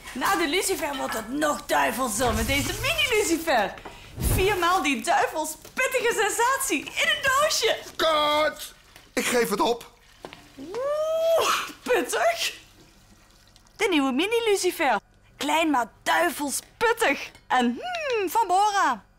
Na de lucifer wordt het nog duivelser met deze mini-lucifer. 4 maal die duivels pittige sensatie in een doosje. Kort! Ik geef het op. Oeh, pittig. De nieuwe mini-lucifer. Klein maar duivels pittig. En van Bora.